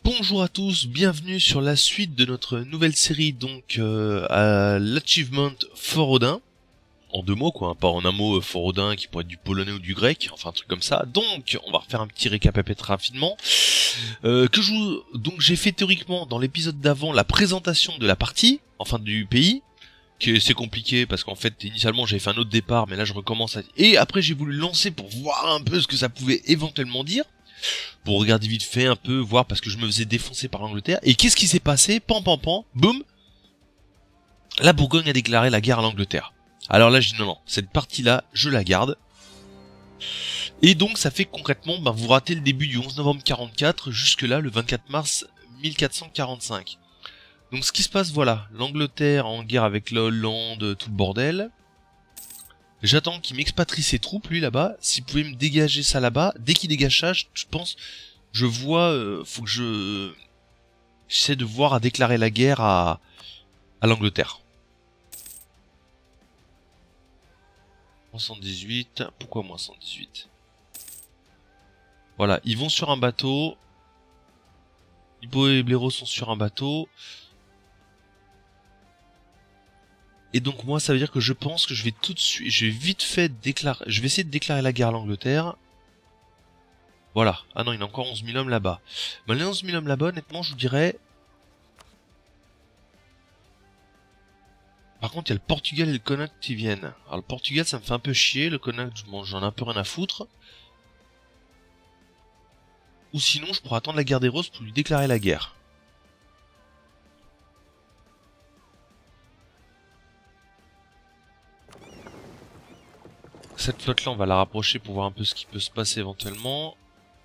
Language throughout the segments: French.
Bonjour à tous, bienvenue sur la suite de notre nouvelle série donc à l'Achievement Fort Odin. En deux mots quoi, hein, pas en un mot Fort Odin qui pourrait être du polonais ou du grec, enfin un truc comme ça. Donc on va refaire un petit récap rapidement. Donc j'ai fait théoriquement dans l'épisode d'avant la présentation de la partie, enfin du pays. Que c'est compliqué parce qu'en fait initialement j'avais fait un autre départ mais là je recommence et après j'ai voulu lancer pour voir un peu ce que ça pouvait éventuellement dire. Pour regarder vite fait un peu, voir parce que je me faisais défoncer par l'Angleterre. Et qu'est-ce qui s'est passé? Pan, boum. La Bourgogne a déclaré la guerre à l'Angleterre. Alors là, je dis non, cette partie-là, je la garde. Et donc, ça fait concrètement, vous ratez le début du 11 novembre 44, jusque là, le 24 mars 1445. Donc, ce qui se passe, voilà, l'Angleterre en guerre avec la Hollande, tout le bordel. J'attends qu'il m'expatrie ses troupes, lui, là-bas. S'il pouvait me dégager ça là-bas, dès qu'il dégage ça, je pense, je vois, faut que j'essaie de voir à déclarer la guerre à l'Angleterre. 118, pourquoi moins 118? Voilà, ils vont sur un bateau. Hippo et Blaireau sont sur un bateau. Et donc moi ça veut dire que je pense que je vais tout de suite, je vais vite fait déclarer, je vais essayer de déclarer la guerre à l'Angleterre. Voilà, ah non il y a encore 11 000 hommes là-bas. Mais les 11 000 hommes là-bas, honnêtement je vous dirais... Par contre il y a le Portugal et le Connaught qui viennent. Alors le Portugal ça me fait un peu chier, le Connaught j'en ai un peu rien à foutre. Ou sinon je pourrais attendre la guerre des Roses pour lui déclarer la guerre. Cette flotte là on va la rapprocher pour voir un peu ce qui peut se passer éventuellement.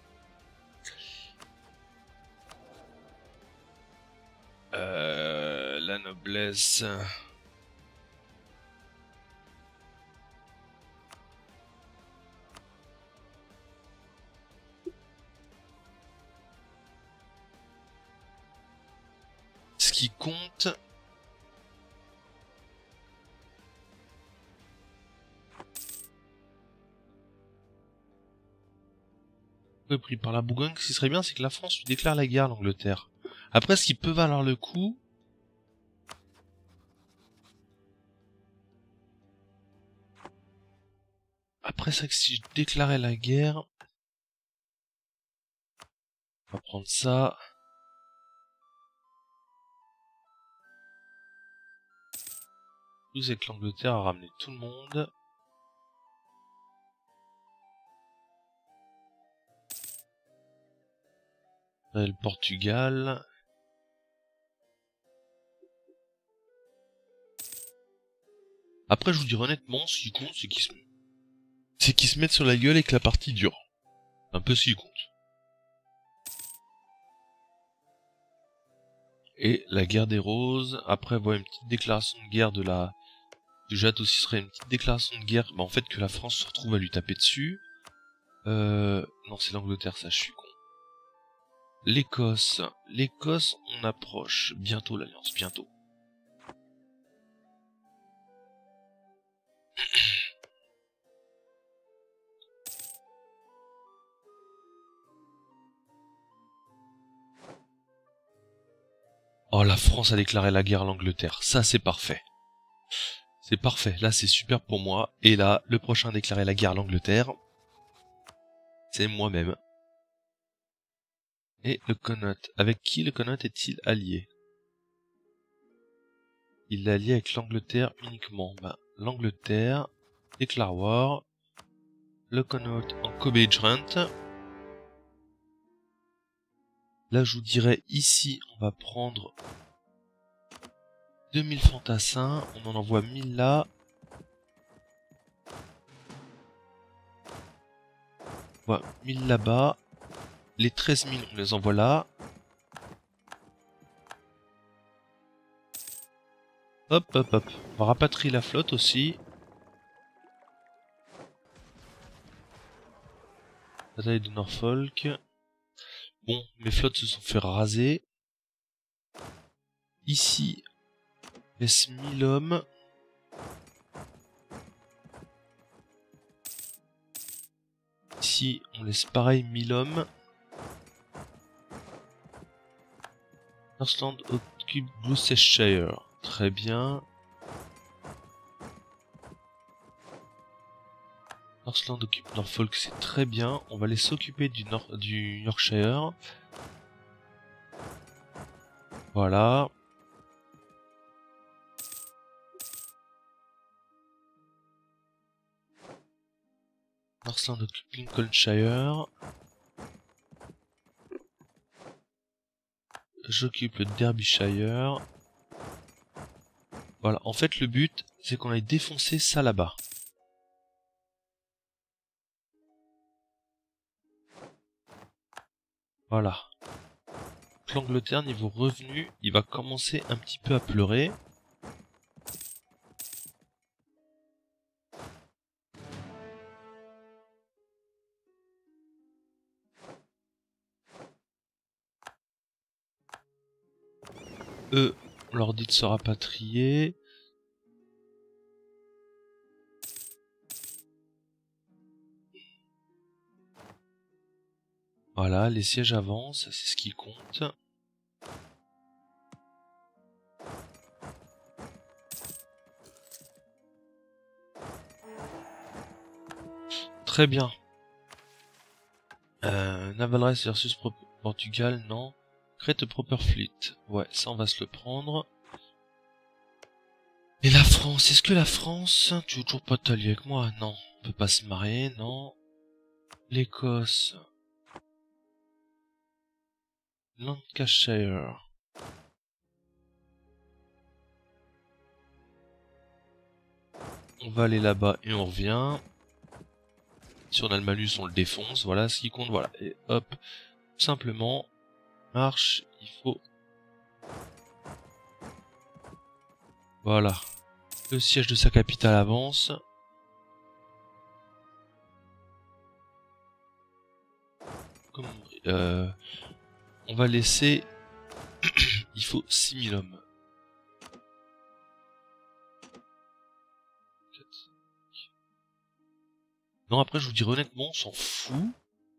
La noblesse... Ce qui compte... pris par la Bourgogne, ce qui serait bien, c'est que la France lui déclare la guerre à l'Angleterre. Après, ce qui peut valoir le coup... Après, c'est que si je déclarais la guerre... On va prendre ça... Vous êtes que l'Angleterre a ramené tout le monde. Le Portugal... Après, je vous dis honnêtement, ce qui compte, c'est qu'ils se mettent sur la gueule et que la partie dure. Un peu ce qui compte. Et la guerre des roses, après, voilà une petite déclaration de guerre de la... Déjà, aussi serait une petite déclaration de guerre, en fait, que la France se retrouve à lui taper dessus. Non, c'est l'Angleterre, ça, je suis con. L'Écosse. L'Écosse, on approche. Bientôt, l'Alliance, bientôt. Oh, la France a déclaré la guerre à l'Angleterre. Ça, c'est parfait. C'est parfait. Là, c'est super pour moi. Et là, le prochain à déclarer la guerre à l'Angleterre, c'est moi-même. Et le Connaught. Avec qui le Connaught est-il allié? Il est allié avec l'Angleterre uniquement. L'Angleterre déclare war. Le Connaught en co-belligerant. Là, je vous dirais, ici, on va prendre 2000 fantassins. On en envoie 1000 là. Voilà, 1000 là-bas. Les 13 000, on les envoie là. Hop, hop, hop. On va rapatrier la flotte aussi. Bataille de Norfolk. Bon, mes flottes se sont fait raser. Ici, on laisse 1000 hommes. Ici, on laisse pareil 1000 hommes. Northland occupe Gloucestershire. Très bien. Northland occupe Norfolk, c'est très bien. On va aller s'occuper du Yorkshire. Voilà. Northland occupe Lincolnshire. J'occupe le Derbyshire. Voilà, en fait le but c'est qu'on aille défoncer ça là-bas. Voilà. L'Angleterre, niveau revenu, il va commencer un petit peu à pleurer. Eux, on leur dit de se rapatrier. Voilà, les sièges avancent, c'est ce qui compte. Très bien. Naval Race versus Portugal, non. Create a proper fleet. Ouais, ça on va se le prendre. Et la France, est-ce que la France... Tu veux toujours pas t'allier avec moi? Non. On peut pas se marier, non. L'Écosse. Lancashire. On va aller là-bas et on revient. Si on a le malus, on le défonce. Voilà ce qui compte. Voilà. Et hop. Tout simplement. Marche. Il faut... Voilà. Le siège de sa capitale avance. On va laisser... Il faut 6000 hommes. Non, après, je vous dirais honnêtement, on s'en fout.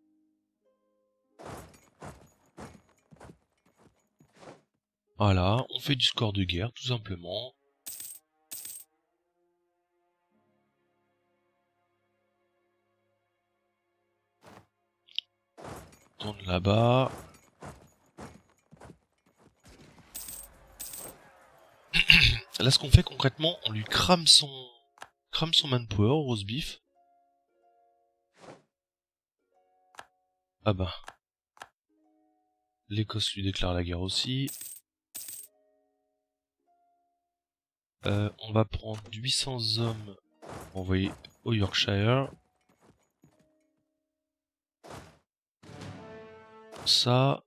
Voilà, on fait du score de guerre, tout simplement. Tourne là-bas. Là, ce qu'on fait concrètement, on lui crame son manpower, roast beef. Ah bah. L'Écosse lui déclare la guerre aussi. On va prendre 800 hommes envoyés au Yorkshire. Ça.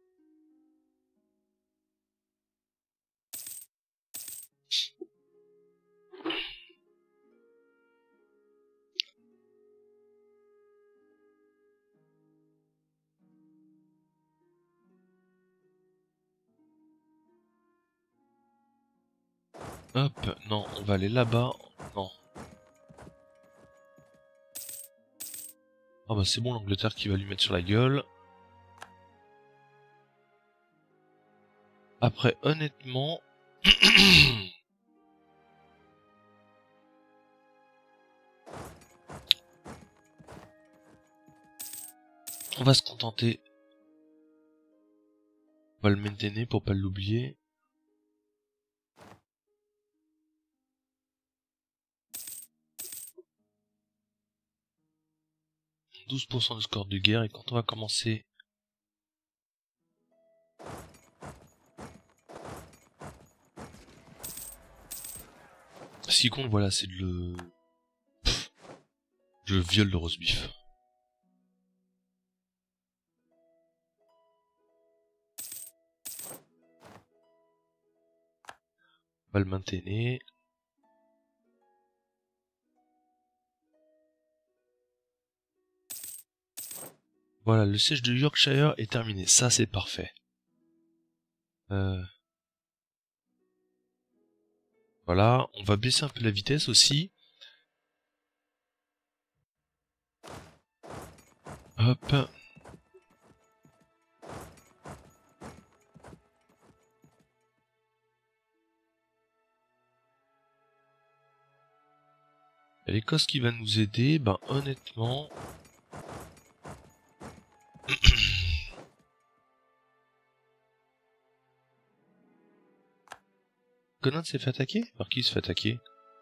Hop, non, on va aller là-bas. Non. Ah bah c'est bon, l'Angleterre qui va lui mettre sur la gueule. Après, honnêtement... on va se contenter. On va le maintenir pour pas l'oublier. « 12% de score de guerre, et quand on va commencer... Ce qui compte, voilà, c'est le... Je viole le roast beef. On va le maintenir. Voilà, le siège de Yorkshire est terminé. Ça, c'est parfait. Voilà, on va baisser un peu la vitesse aussi. Hop. Et l'Écosse qui va nous aider, ben honnêtement... Conan s'est fait attaquer? Par qui il se fait attaquer?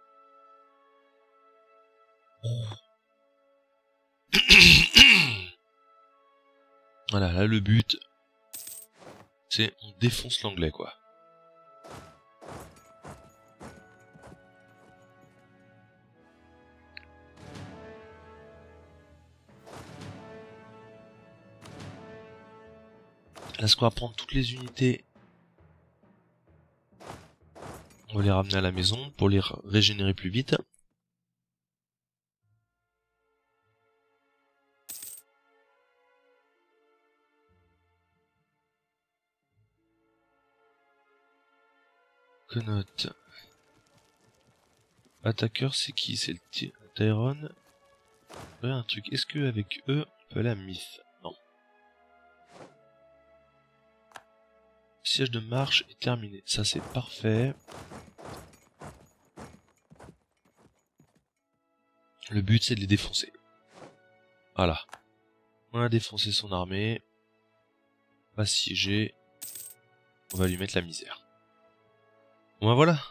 Voilà, là le but, c'est on défonce l'anglais quoi. Là, ce qu'on va prendre toutes les unités, on va les ramener à la maison pour les régénérer plus vite. Connaught. Attaqueur, c'est qui? C'est le Tyrone. Ouais, un truc. Est-ce que avec eux, on peut aller à Myth? Non. Siège de marche est terminé. Ça, c'est parfait. Le but, c'est de les défoncer. Voilà. On a défoncé son armée. On va siéger. On va lui mettre la misère. Bon ben voilà.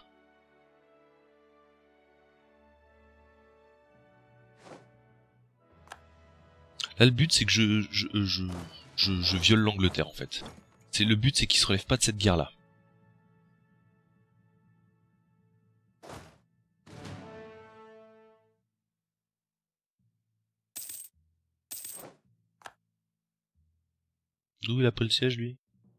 Là, le but, c'est que je viole l'Angleterre, en fait. Le but, c'est qu'il se relève pas de cette guerre-là. D'où il a pris le siège, lui?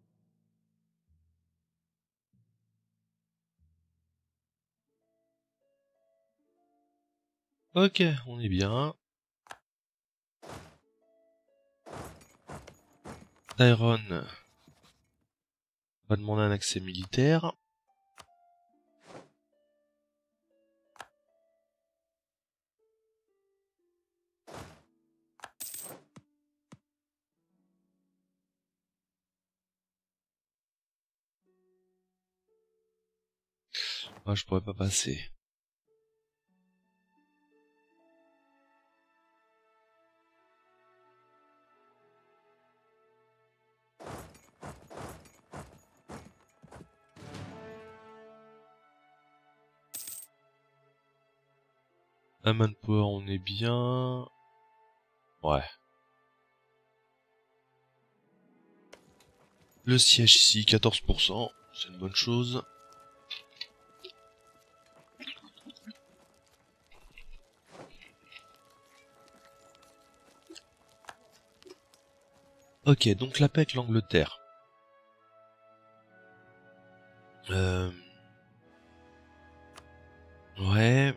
Ok, on est bien. Tyrone va demander un accès militaire. Ah, je pourrais pas passer. Un manpower, on est bien. Ouais. Le siège ici, 14%. C'est une bonne chose. Ok, donc la paix avec l'Angleterre. Ouais.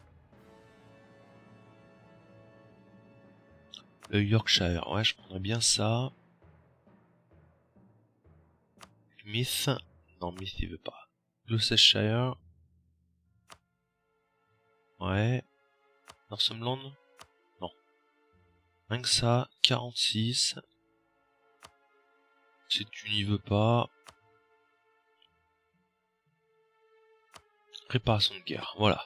Yorkshire, ouais, je prendrais bien ça. Myth. Non, Myth, il veut pas. Gloucestershire. Ouais. Northumberland. Non. Rien que ça, 46. Si tu n'y veux pas. Réparation de guerre, voilà.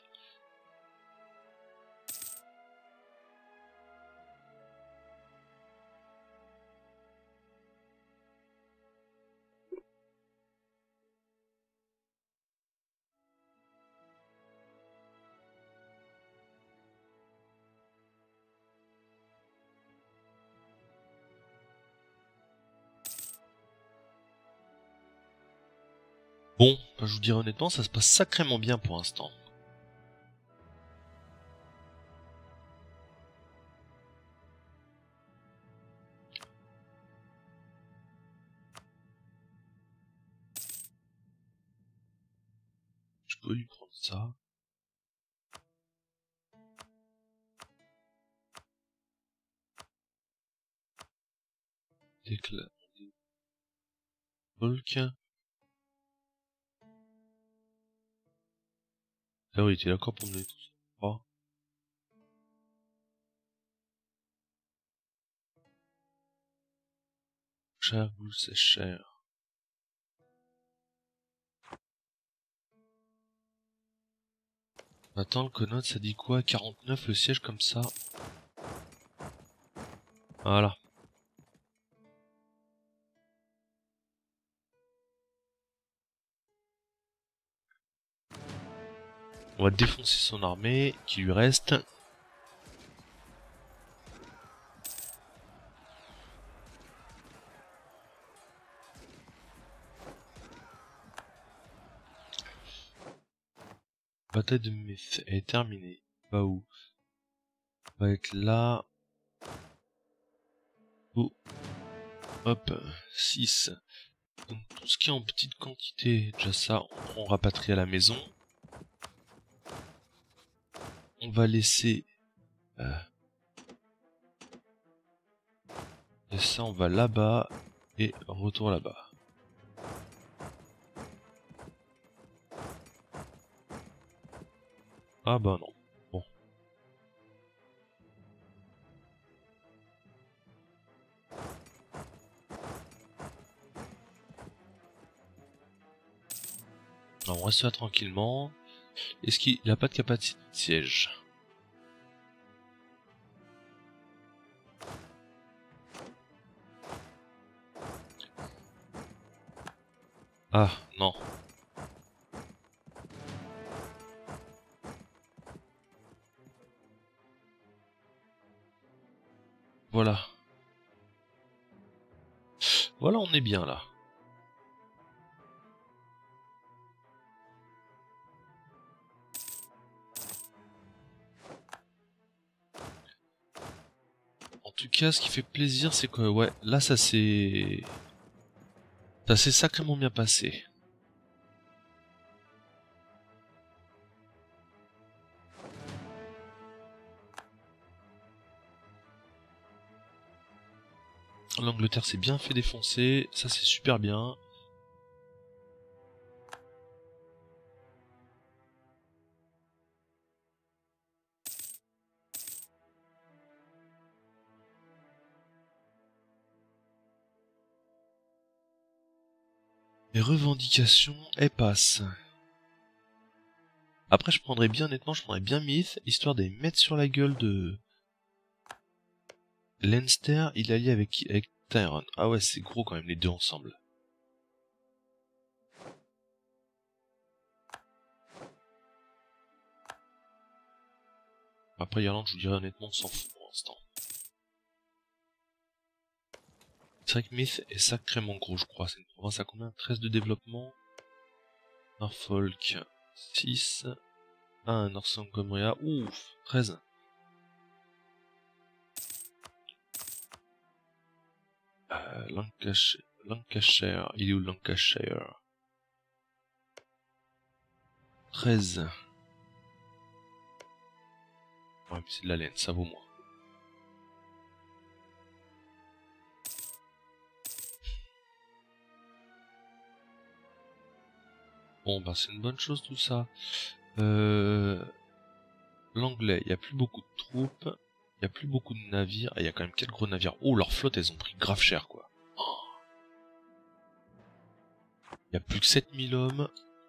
Bon, je vous dirais honnêtement, ça se passe sacrément bien pour l'instant. Je peux lui prendre ça. Déclare. Volk. Ah oui, t'es d'accord pour me donner tout ça. Oh. Cher, vous, c'est cher. Attends, le Connaught, ça dit quoi? 49 le siège comme ça. Voilà. On va défoncer son armée qui lui reste. Bataille de Myth est terminée. Va où? On va être là. Oh. Hop. 6. Donc tout ce qui est en petite quantité, déjà ça, on rapatrie à la maison. On va laisser... et ça, on va là-bas. Et retour là-bas. Ah bah non. Bon. Alors, on reste là tranquillement. Est-ce qu'il a pas de capacité de siège? Ah, non. Voilà. Voilà, on est bien là. En tout cas, ce qui fait plaisir, c'est que, ouais, là, ça s'est sacrément bien passé. L'Angleterre s'est bien fait défoncer, ça c'est super bien. Les revendications, elles passent. Après, je prendrais bien, honnêtement, je prendrais bien Myth, histoire de les mettre sur la gueule de... Leinster, il est allié avec Tyrone. Ah ouais, c'est gros quand même, les deux ensemble. Après, Irlande, je vous dirais honnêtement, on s'en fout pour l'instant. C'est vrai que Myth est sacrément gros, je crois. C'est une province à combien? 13 de développement. Norfolk, 6. Ah, Northumbria, ouf, 13. Lancashire, il est où Lancashire? 13. Ouais, mais c'est de la laine, ça vaut moins. Bon, bah c'est une bonne chose tout ça. L'anglais, il y a plus beaucoup de troupes, il y a plus beaucoup de navires, et il y a quand même quelques gros navires. Oh, leur flotte, elles ont pris grave cher, quoi. Il y a plus que 7000 hommes.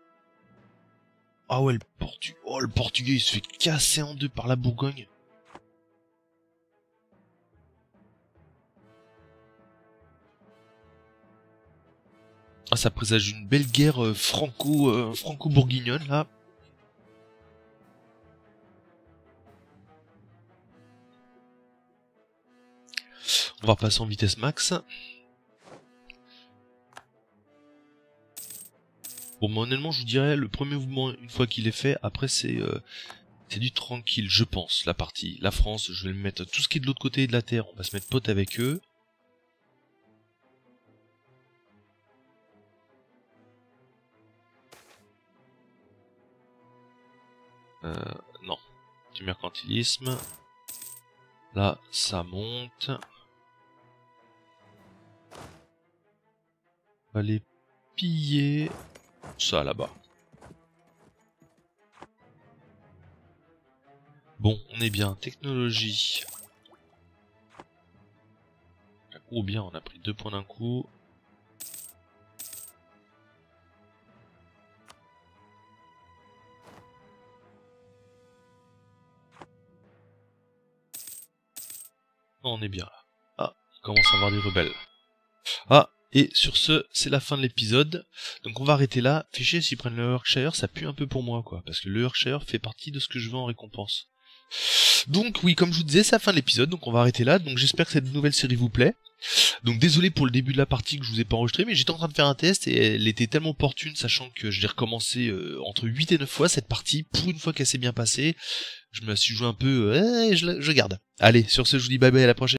Ah ouais, le Portugais, il se fait casser en deux par la Bourgogne. Ah, ça présage une belle guerre franco-bourguignonne, là. On va passer en vitesse max. Bon, mais honnêtement, je vous dirais, le premier mouvement, une fois qu'il est fait, après c'est du tranquille, je pense, la partie. La France, je vais le mettre tout ce qui est de l'autre côté de la Terre, on va se mettre pote avec eux. Non. Du mercantilisme. Là, ça monte. On va les piller. Ça, là-bas. Bon, on est bien. Technologie. Oh bien, on a pris 2 points d'un coup. On est bien là. Ah, on commence à avoir des rebelles. Ah, et sur ce, c'est la fin de l'épisode. Donc on va arrêter là. Fais chier s'ils prennent le Yorkshire, ça pue un peu pour moi, quoi. Parce que le Yorkshire fait partie de ce que je veux en récompense. Donc oui, comme je vous disais, c'est la fin de l'épisode, donc on va arrêter là. Donc j'espère que cette nouvelle série vous plaît. Donc désolé pour le début de la partie que je vous ai pas enregistré, mais j'étais en train de faire un test et elle était tellement opportune, sachant que je l'ai recommencé entre 8 et 9 fois cette partie, pour une fois qu'elle s'est bien passée. Je me suis joué un peu, je garde. Allez, sur ce, je vous dis bye bye, à la prochaine.